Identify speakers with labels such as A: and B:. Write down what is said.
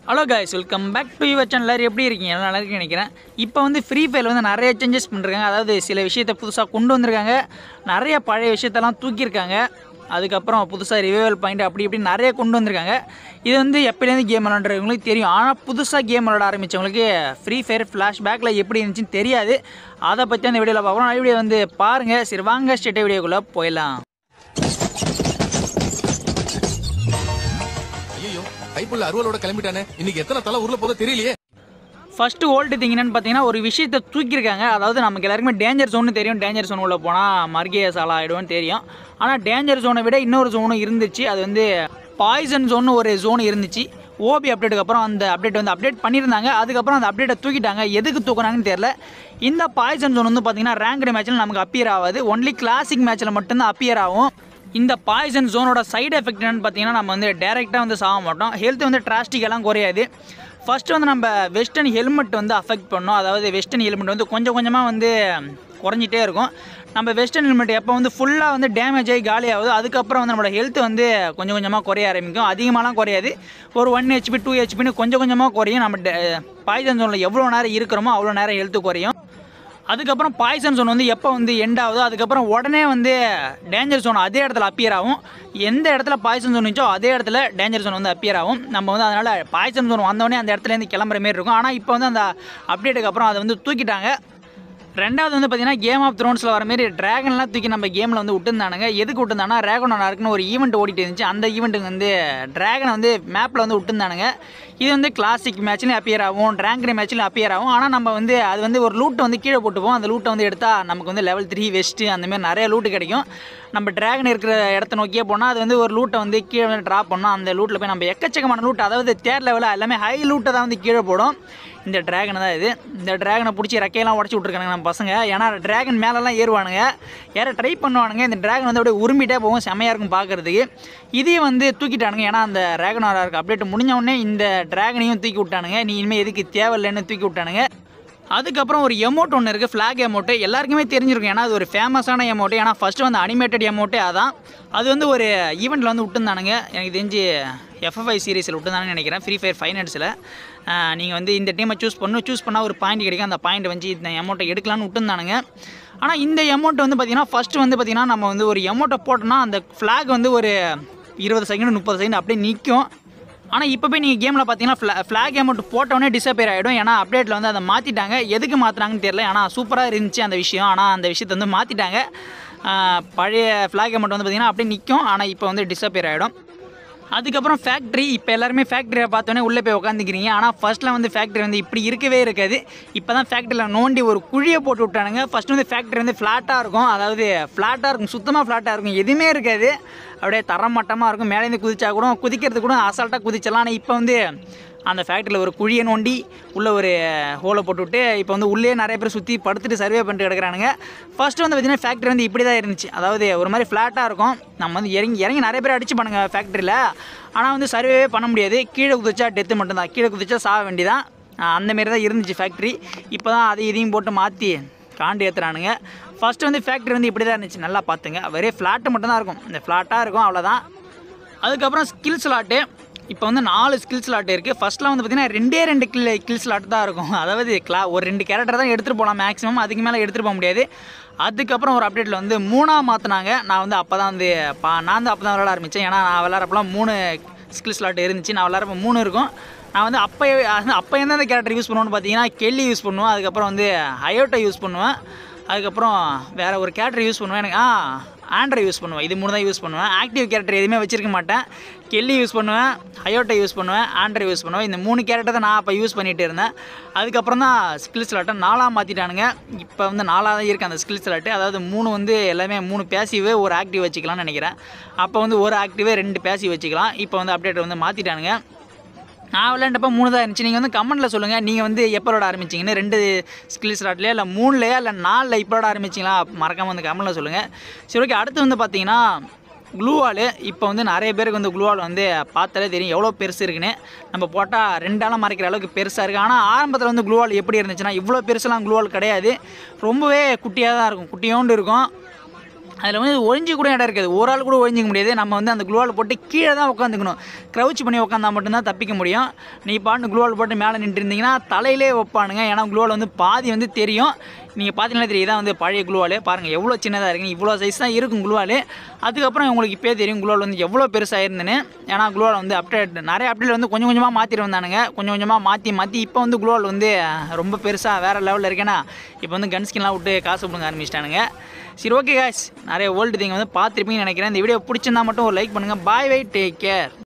A: Hello guys, welcome back to your channel. எல்லாரும் எப்படி இருக்கீங்க? நல்லா இருக்குன்னு நினைக்கிறேன். இப்போ வந்து ஃப்ரீ ஃபயர் வந்து நிறைய சேஞ்சஸ் பண்ணிருக்காங்க. அதாவது சில விஷயத்தை புதுசாக கொண்டு வந்திருக்காங்க, நிறைய பழைய விஷயத்தெல்லாம் தூக்கியிருக்காங்க. அதுக்கப்புறம் புதுசாக ரிவைவல் பாயிண்ட் அப்படி இப்படி நிறைய கொண்டு வந்திருக்காங்க. இது வந்து எப்போலேருந்து கேம் விளாண்டுறவங்களுக்கு தெரியும். ஆனால் புதுசாக கேம் விளாட ஆரம்பித்தவங்களுக்கு ஃப்ரீ ஃபயர் ஃப்ளாஷ்பேக்கில் எப்படி இருந்துச்சுன்னு தெரியாது. அதை பற்றி அந்த வீடியோவில் பார்க்குறோம். வீடியோ வந்து பாருங்கள். சரி வாங்க ஸ்டேட்டை வீடியோக்குள்ளே போயிடலாம்.
B: கைப்புள்ள அருவலோட கிளம்பிட்டானே, இன்னைக்கு எத்தனை தலை ஊர்ல போதோ தெரியலையே.
A: ஃபர்ஸ்ட் ஓல்டு திங் என்னன்னு பார்த்தீங்கன்னா, ஒரு விஷயத்தை தூக்கியிருக்காங்க. அதாவது நமக்கு எல்லாருக்குமே டேஞ்சர் ஜோன்னு தெரியும். டேஞ்சர் ஜோன் உள்ள போனால் மர்கிய சாலா ஆகிடும்னு தெரியும். ஆனால் டேஞ்சர் ஜோனை விட இன்னொரு ஜோனும் இருந்துச்சு. அது வந்து பாய்சன் ஜோன்னு ஒரு ஜோன் இருந்துச்சு. ஓபி அப்டேட்டுக்கு அப்புறம் அந்த அப்டேட் வந்து அப்டேட் பண்ணியிருந்தாங்க. அதுக்கப்புறம் அந்த அப்டேட்டை தூக்கிட்டாங்க. எதுக்கு தூக்குறாங்கன்னு தெரியல. இந்த பாய்சன் ஜோன் வந்து பார்த்தீங்கன்னா ரேங்க்டு மேட்ச்சில் நமக்கு அப்பியர் ஆகாது. ஒன்லி கிளாசிக் மேட்ச்சில் மட்டும்தான் அப்பியர் ஆகும். இந்த பாய்சன் ஜோனோட சைடு எஃபெக்ட் என்னென்னு பார்த்தீங்கன்னா, நம்ம வந்து டேரெக்டாக வந்து சாக மாட்டோம். ஹெல்த் வந்து டிராஸ்டிக்கெல்லாம் குறையாது. ஃபஸ்ட்டு வந்து நம்ம வெஸ்டர்ன் ஹெல்மெட் வந்து அஃபெக்ட் பண்ணோம். அதாவது வெஸ்டர்ன் ஹெல்மெட் வந்து கொஞ்சம் கொஞ்சமாக வந்து குறைஞ்சிட்டே இருக்கும். நம்ம வெஸ்டர்ன் ஹெல்மெட் எப்போ வந்து ஃபுல்லாக வந்து டேமேஜ் ஆகி காலி ஆகுது, அதுக்கப்புறம் வந்து நம்மளோட ஹெல்த் வந்து கொஞ்சம் கொஞ்சமாக குறைய ஆரம்பிக்கும். அதிகமாகலாம் குறையாது. ஒரு 1 HP 2 HPன்னு கொஞ்சம் கொஞ்சமாக குறையும். நம்ம பாய்சன் ஜோனில் எவ்வளோ நேரம் இருக்கிறோமோ அவ்வளோ நேரம் ஹெல்த்து குறையும். அதுக்கப்புறம் பாய்சன் ஜோன் வந்து எப்போ வந்து எண்ட் ஆகுதோ அதுக்கப்புறம் உடனே வந்து டேஞ்சர் ஜோன் அதே இடத்துல அப்பியர் ஆகும். எந்த இடத்துல பாய்சன் ஜோன் இருந்துச்சோ அதே இடத்துல டேஞ்சர் ஜோன் வந்து அப்பியர் ஆகும். நம்ம வந்து அதனால் பாய்சன் ஜோன் வந்தோடனே அந்த இடத்துலேருந்து கிளம்புற மாரி இருக்கும். ஆனால் இப்போ வந்து அந்த அப்டேட்டுக்கு அப்புறம் அதை வந்து தூக்கிட்டாங்க. ரெண்டாவது வந்து பார்த்தீங்கன்னா, கேம் ஆஃப் த்ரோன்ஸில் வர மாரி ட்ராகன்லாம் தூக்கி நம்ம கேமில் வந்து விட்டுருந்தானுங்க. எதுக்கு விட்டுருந்தாங்கன்னா, ட்ராகன் இருக்குன்னு ஒரு ஈவெண்ட் ஓடிட்டு இருந்துச்சு. அந்த ஈவெண்ட்டுக்கு வந்து ட்ராகனை வந்து மேப்பில் வந்து விட்டுருந்தானுங்க. இது வந்து கிளாசிக் மேட்ச்லையும் அப்பியர் ஆகும், ரேங்க்டு மேட்ச்லையும் அப்பியர் ஆகும். ஆனால் நம்ம வந்து அது வந்து ஒரு லூட்டை வந்து கீழே போட்டுப்போம். அந்த லூட்டை வந்து எடுத்தால் நமக்கு வந்து லெவல் 3 வெஸ்ட்டு அந்தமாதிரி நிறைய லூட்டு கிடைக்கும். நம்ம ட்ராகன் இருக்கிற இடத்த நோக்கியே போனால் அது வந்து ஒரு லூட்டை வந்து கீழே வந்து ட்ராப் பண்ணோம். அந்த லூட்டில் போய் நம்ம எக்கச்சக்கமான லூட், அதாவது தேர்ட் லெவலில் எல்லாமே ஹை லூட்டை தான் வந்து கீழே போடும். இந்த ட்ராகனை தான் இது. இந்த ட்ராகனை பிடிச்சி ரெக்கையெல்லாம் உடச்சி விட்ருக்கானுங்க நம்ம பசங்க. ஏன்னா ட்ராகன் மேலெல்லாம் ஏறுவானுங்க, ஏற ட்ரை பண்ணுவானுங்க. இந்த ட்ராகன் வந்து அப்படியே உருமிட்டே போகும், செம்மையாக இருக்கும் பார்க்குறதுக்கு. இதையும் வந்து தூக்கிட்டானுங்க. ஏன்னா அந்த ட்ராகன் இருக்க அப்டேட் முடிஞ்ச உடனே இந்த ட்ராகனையும் தூக்கி விட்டானுங்க. நீ இனிமேல் எதுக்கு தேவையில்லைன்னு தூக்கி விட்டானுங்க. அதுக்கப்புறம் ஒரு எமௌண்ட் ஒன்று இருக்குது, ஃப்ளாக் எமௌண்ட்டு. எல்லாருக்குமே தெரிஞ்சிருக்கும். ஏன்னா அது ஒரு ஃபேமஸான எமௌண்ட்டு. ஏன்னா ஃபஸ்ட்டு வந்து அனிமேட்டட் எமௌண்ட்டே அதான். அது வந்து ஒரு ஈவெண்ட்டில் வந்து விட்டுருந்தானுங்க. எனக்கு தெரிஞ்சு FF5 சீரீஸில் விட்டுருந்தானு நினைக்கிறேன், ஃப்ரீ ஃபயர் ஃபைனல்ஸில். நீங்கள் வந்து இந்த டீமை சூஸ் பண்ணால் ஒரு பாயிண்ட் கிடைக்கும். அந்த பாயிண்ட் வச்சு இந்த எமௌண்ட்டை எடுக்கலான்னு விட்டுருந்தானுங்க. ஆனால் இந்த எமௌண்ட் வந்து பார்த்திங்கன்னா, ஃபஸ்ட்டு வந்து பார்த்திங்கன்னா நம்ம வந்து ஒரு எமௌண்ட்டை போட்டோம்னா அந்த ஃப்ளாக் வந்து ஒரு 20 செகண்ட் 30 செகண்ட் அப்படியே நிற்கும். ஆனால் இப்போ போய் நீங்கள் கேமில் பார்த்தீங்கன்னா ஃப்ளாக் அமௌண்ட் போட்டோடனே டிஸப்பியர் ஆகிடும். ஏன்னா அப்டேட்டில் வந்து அதை மாற்றிட்டாங்க. எதுக்கு மாற்றினாங்கன்னு தெரியல. ஆனால் சூப்பராக இருந்துச்சு அந்த விஷயம். ஆனால் அந்த விஷயத்தை வந்து மாற்றிட்டாங்க. பழைய ஃப்ளாக் அமௌண்ட் வந்து பார்த்திங்கன்னா அப்படியே நிற்கும். ஆனால் இப்போ வந்து டிஸப்பியர் ஆகிடும். அதுக்கப்புறம் ஃபேக்ட்ரி. இப்போ எல்லாருமே ஃபேக்ட்ரியை பார்த்தோன்னே உள்ளே போய் உட்காந்துக்கிறீங்க. ஆனால் ஃபஸ்ட்டில் வந்து ஃபேக்ட்ரி வந்து இப்படி இருக்கவே இருக்காது. இப்போ தான் ஃபேக்ட்ரியில் நோண்டி ஒரு குழியை போட்டு விட்டானுங்க. ஃபஸ்ட்டு வந்து ஃபேக்ட்ரி வந்து ஃப்ளாட்டாக இருக்கும். அதாவது ஃப்ளாட்டாக இருக்கும், சுத்தமாக ஃப்ளாட்டாக இருக்கும், எதுவுமே இருக்காது. அப்படியே தரமட்டமாக இருக்கும். மேலேருந்து குதிச்சா கூட குதிக்கிறது கூட அசால்ட்டாக குதிச்சலாம். ஆனால் இப்போ வந்து அந்த ஃபேக்ட்ரியில் ஒரு குழியை நோண்டி உள்ளே ஒரு ஹோலை போட்டுவிட்டு இப்போ வந்து உள்ளே நிறைய பேர் சுற்றி படுத்துட்டு சர்வே பண்ணிட்டு கிடக்குறானுங்க. ஃபஸ்ட்டு வந்து பார்த்திங்கன்னா ஃபேக்ட்ரி வந்து இப்படி தான் இருந்துச்சு. அதாவது ஒரு மாதிரி ஃப்ளாட்டாக இருக்கும். நம்ம வந்து இறங்கி நிறைய பேர் அடிச்சு பண்ணுங்க ஃபேக்ட்ரியில். ஆனால் வந்து சர்வேவே பண்ண முடியாது. கீழே குதிச்சா டெத்து மட்டும்தான், கீழே குதிச்சா சாக வேண்டிதான். அந்தமாரி தான் இருந்துச்சு ஃபேக்ட்ரி. இப்போ தான் அதை இதையும் போட்டு மாற்றி காண்டு ஏற்றுறானுங்க. ஃபஸ்ட்டு வந்து ஃபேக்ட்ரி வந்து இப்படி தான் இருந்துச்சு. நல்லா பார்த்துங்க, வெறும் ஃப்ளாட்டு மட்டும்தான் இருக்கும். இந்த ஃப்ளாட்டாக இருக்கும், அவ்வளோதான். அதுக்கப்புறம் ஸ்கில் ஸ்லாட்டு. இப்போ வந்து 4 ஸ்கில் ஸ்லாட் இருக்குது. ஃபஸ்ட்டில் வந்து பார்த்திங்கன்னா 2 ஸ்கில் ஸ்லாட் தான் இருக்கும். அதாவது ஒரு 2 கேரக்டர் தான் எடுத்துகிட்டு போகலாம் மேக்ஸிமம், அதுக்கு மேலே எடுத்துகிட்டு போக முடியாது. அதுக்கப்புறம் ஒரு அப்டேட்டில் வந்து 3ஆக மாற்றினாங்க. நான் வந்து அப்போ தான் வந்து நான் வந்து அப்போ தான் விளாட ஆரம்பித்தேன். ஏன்னா நான் விளாட்றப்பெல்லாம் 3 ஸ்கில் ஸ்லாட் இருந்துச்சு. நான் விளாட்றப்ப 3 இருக்கும். நான் வந்து அப்போ எந்தெந்த கேரக்டர் யூஸ் பண்ணுவேன்னு பார்த்தீங்கன்னா, கெல்லி யூஸ் பண்ணுவேன். அதுக்கப்புறம் வந்து ஹயோட்டை யூஸ் பண்ணுவேன். அதுக்கப்புறம் வேறு ஒரு கேரக்டர் யூஸ் பண்ணுவேன். எனக்கு ஆண்ட்ரை யூஸ் பண்ணுவேன். இது 3 தான் யூஸ் பண்ணுவேன். ஆக்டிவ் கேரக்டர் எதுவுமே வச்சிருக்க மாட்டேன். கெல்லி யூஸ் பண்ணுவேன், ஹயோட்டை யூஸ் பண்ணுவேன், ஆண்ட்ரை யூஸ் பண்ணுவேன். இந்த 3 கேரக்டர் தான் நான் அப்போ யூஸ் பண்ணிகிட்டு இருந்தேன். அதுக்கப்புறம் தான் ஸ்கில் ஸ்லாட்டை 4ஆக மாற்றிட்டானுங்க. இப்போ வந்து 4ஆக தான் இருக்குது அந்த ஸ்கில் ஸ்லாட்டு. அதாவது 3 வந்து எல்லாமே 3 பேசிவு, ஒரு ஆக்டிவ் வச்சுக்கலாம்னு நினைக்கிறேன். அப்போ வந்து ஒரு ஆக்டிவே 2 பேசிவ் வச்சுக்கலாம். இப்போ வந்து அப்டேட் வந்து மாற்றிட்டானுங்க. நான் விளையாண்டப்போ 3 தான் இருந்துச்சு. நீங்கள் வந்து கமெண்ட்டில் சொல்லுங்கள், நீங்கள் வந்து எப்போ விளாட ஆரம்பிச்சிங்கன்னு. 2 ஸ்கில் ஸ்லாட்லையா இல்லை 3லையா இல்லை 4ல் இப்போ விளாட ஆரம்பிச்சிங்களா? மறக்காமல் வந்து கமெண்ட்டில் சொல்லுங்கள். சரி ஓகே. அடுத்து வந்து பார்த்தீங்கன்னா க்ளூவால். இப்போ வந்து நிறைய பேருக்கு வந்து க்ளூவால் வந்து பார்த்தாலே தெரியும் எவ்வளோ பெருசு இருக்குன்னு. நம்ம போட்டால் 2ஆல் மறைக்கிற அளவுக்கு பெருசாக இருக்குது. ஆனால் ஆரம்பத்தில் வந்து க்ளூவால் எப்படி இருந்துச்சுன்னா, இவ்வளோ பெருசெல்லாம் க்ளூவால் கிடையாது. ரொம்பவே குட்டியாக தான் இருக்கும், குட்டியோண்டு இருக்கும். அதில் வந்து ஒழிஞ்சு கூட இடம் இருக்காது, ஒரு ஆள் கூட ஒழிஞ்சிக்க முடியாது. நம்ம வந்து அந்த க்ளூவால் போட்டு கீழே தான் உட்காந்துக்கணும், க்ரௌச் பண்ணி உட்காந்தா மட்டும்தான் தப்பிக்க முடியும். நீ பாட்டு க்ளூவால் போட்டு மேலே நின்றுருந்தீங்கன்னா தலையிலே வைப்பானுங்க. ஏன்னா க்ளூவால் வந்து பாதி வந்து தெரியும். நீங்கள் பார்த்தீங்கன்னா தெரியும், இதான் வந்து பழைய க்ளூவால் பாருங்கள் எவ்வளோ சின்னதாக இருக்குங்க, இவ்வளோ சைஸ் தான் இருக்கும் க்ளூவால். அதுக்கப்புறம் உங்களுக்கு இப்போயே தெரியும் க்ளூவால் வந்து எவ்வளோ பெருசாக இருந்துன்னு. ஏன்னா க்ளூவால் வந்து நிறைய அப்டேட் வந்து கொஞ்சம் கொஞ்சமாக மாற்றிட்டு வந்தானுங்க, கொஞ்சம் கொஞ்சமாக மாற்றி இப்போ வந்து க்ளூவால் வந்து ரொம்ப பெருசாக வேறு லெவலில் இருக்கேன்னா இப்போ வந்து கன் ஸ்கின்லாம் விட்டு காசு கொடுங்க ஆரம்பிச்சிட்டானுங்க. சரி ஓகே காய்ஸ், நிறைய ஓல்டு திங் வந்து பார்த்துருப்பீங்கன்னு நினைக்கிறேன். இந்த வீடியோ பிடிச்சிருந்தா மட்டும் ஒரு லைக் பண்ணுங்கள். Bye, take care.